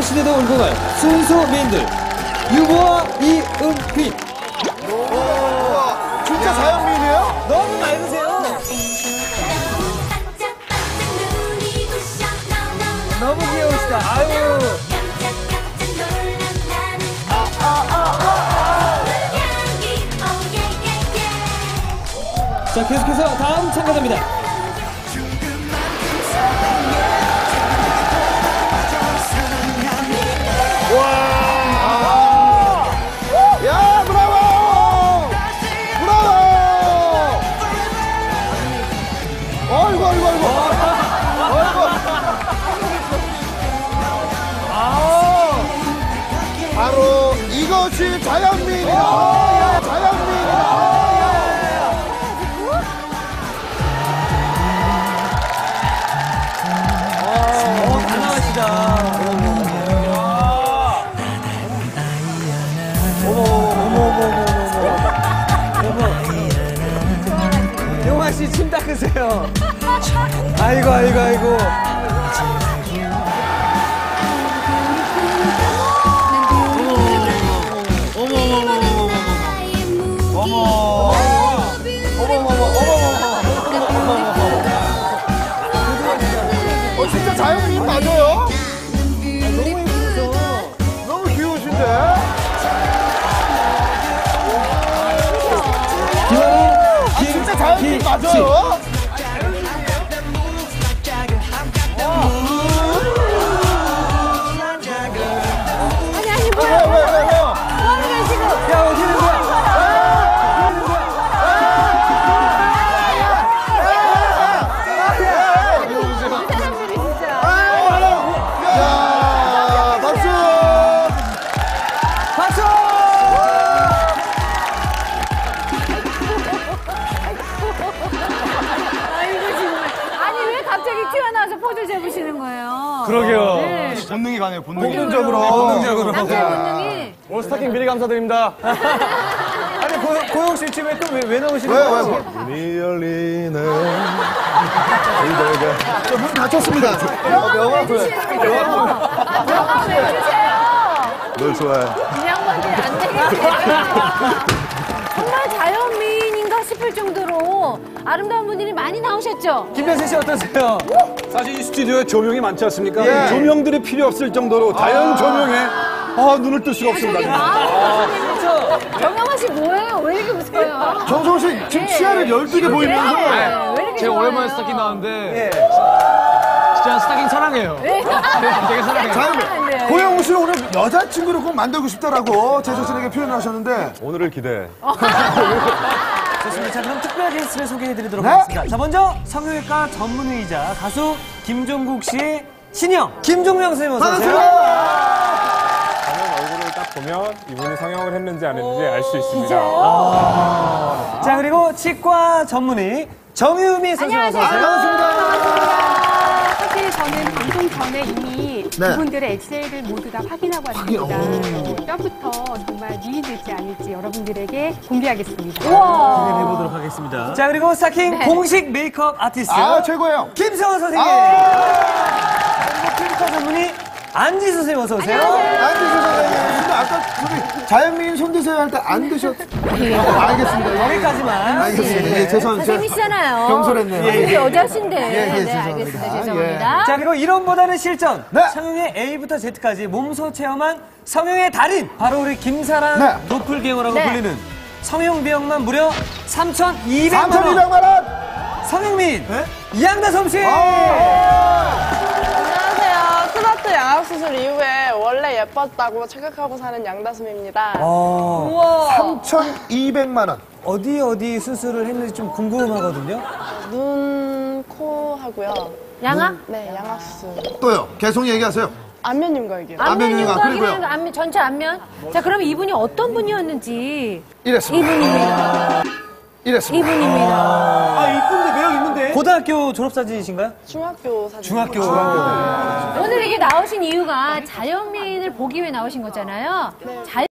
소녀시대도 울고 갈 순수미인들 유보와 이은휘. 진짜 자연미인이에요? 너무 맑으세요. 너무 귀여우시다. 아유. 자, 계속해서 다음 참가자입니다. 야, 브라보! 브라보! 아이고, 아이고, 아이고. 아이고. 바로 이것이 자연미인이다. 자연미인이다. 다 나가시다. 용화 씨 침 닦으세요. 아이고, 아이고, 아이고. 진짜 자연미인 맞아요? 너무 예쁘죠? 너무 귀여우신데? 진짜 자연미인 맞아요? 아니 뭐야? 왜요? 뭐하는 거야 지금? 야, 어디 있는 거야? 이 사람들이 진짜. 야, 박수! 박수! 아이고 정말. 아니 왜 갑자기 튀어나와서 포즈 잡으시는 거예요? 그러게요. 네. 본능이 가네요, 본능적으로. 남자 본능이. 오늘 스타킹 미리 감사드립니다. 아니, 고영 씨 집에 또 왜 나오시는 거예요? 문이 열리네. 문 닫혔습니다. 명함 왜 주세요? 명함 왜 주세요? 널 좋아해. 이 양반이 안 되겠어요. 정말 자연미인인가 싶을 정도로 아름다운 분들이 많이 나오셨죠? 김현세 씨 어떠세요? 사실 이 스튜디오에 조명이 많지 않습니까? 예. 조명들이 필요 없을 정도로 자연 조명에 눈을 뜰 수가 저기 없습니다. 마음이 정영아 씨 뭐예요? 왜 이렇게 웃어요? 정성호 씨, 지금 치아를 12개 보이면서. 왜 이렇게 제가 좋아요? 오랜만에 스타킹 나왔는데 예. 진짜 스타킹 사랑해요. 네. 되게 사랑해요. 네. 고영우 씨는 오늘 여자친구를 꼭 만들고 싶다라고 제 자신에게 표현을 하셨는데. 오늘을 기대해. 좋습니다. 자, 그럼 특별 게스트를 소개해드리도록 네. 하겠습니다. 자, 먼저 성형외과 전문의이자 가수 김종국 씨의 친형 김종명 선생님 어서 오세요. 반갑습니다. 얼굴을 딱 보면 이분이 성형을 했는지 안 했는지 알 수 있습니다. 자, 그리고 치과 전문의 정유미 선생님 어서 오세요. 사실 저는 방송 전에 이미 네. 그분들의 엑셀을 모두 다 확인하고 왔습니다. 뼈부터 정말 미인일지 아닐지 여러분들에게 공개하겠습니다. 기대해보도록 하겠습니다. 자, 그리고 스타킹 네. 공식 메이크업 아티스트 최고예요. 김성원 선생님. 그리고 피부과 전문의 안지 선생님 어서 오세요. 안드셔 선생님. 근데 아까 저기 자연미인 손드세요 할 때 안 드셨. 알겠습니다. 여기까지만. 알겠습니다. 예, 죄송합니다. 선생님이시잖아요. 경솔했네요. 선생님 여자신데. 네, 죄송합니다. 알겠습니다. 죄송합니다. 자, 그리고 이론보다는 실전. 네. 성형의 A부터 Z까지 몸소 체험한 성형의 달인. 바로 우리 김사랑 네. 도플갱어라고 네. 불리는 성형 비용만 무려 3,200만 원. 3,200만 원. 성형민 이양다솜 씨. 안녕하세요. 트로트 양악 수술 이후에 원래 예뻤다고 착각하고 사는 양다솜입니다. 3,200만 원. 어디 수술을 했는지 좀 궁금하거든요. 눈, 코 하고요. 양아? 네, 양악 수술. 또요. 계속 얘기하세요. 안면 윤곽이요. 안면 윤곽, 그리고요. 안면, 전체 안면. 자, 그럼 이분이 어떤 분이었는지. 이랬습니다. 이분입니다. 이랬습니다. 이분입니다. 아, 이쁜데 매력 있는데. 고등학교 졸업사진이신가요? 중학교 사진. 중학교. 오늘 이게 나오신 이유가 자연미인을 보기 위해 나오신 거잖아요.